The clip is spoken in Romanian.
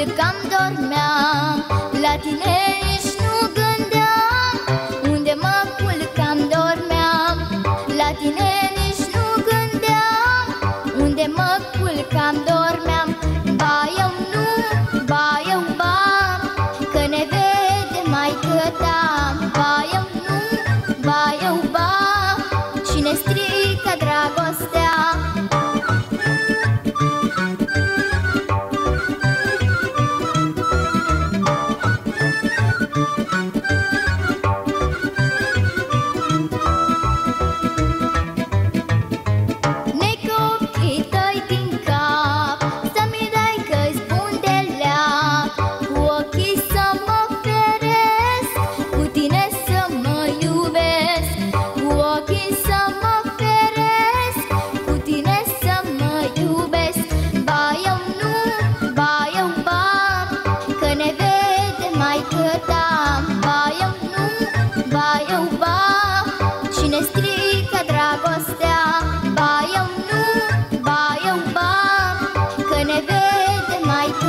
culcam, dormeam, la tine nici nu gândeam. Unde mă culcam, dormeam, la tine nici nu gândeam. Unde mă culcam, dormeam, ba eu nu, ba eu ba, că ne vede maică-ta. Ba eu nu, ba eu ba, și ne strică dragostea. Cine strică dragostea, ba eu nu, ba eu ba, că ne vede mai